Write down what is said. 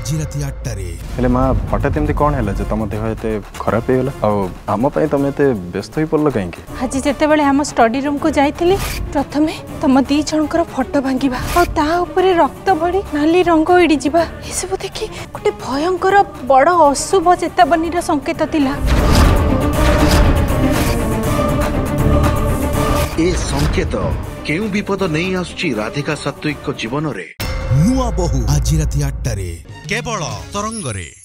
आज राति 8टारे। हेले माँ हठात एमती कौन है तुम देह एत खराब हो गला आम तुम एत व्यस्त हो पड़ल कहीं? आज जितेबाला आम स्टडी रूम को जाइली प्रथमे तुम दी जनकर फोटो भांगा और रक्त भरी नाली रंग उड़ी जावा ये सब देखी गोटे भयंकर बड़ अशुभ चेतावनी संकेत थिला। ए संकेत केउ विपद नहीं आसुची राधिका सात्विक को जीवन रे। नुआ बहु आज राति 8टारे केवल तरंग रे।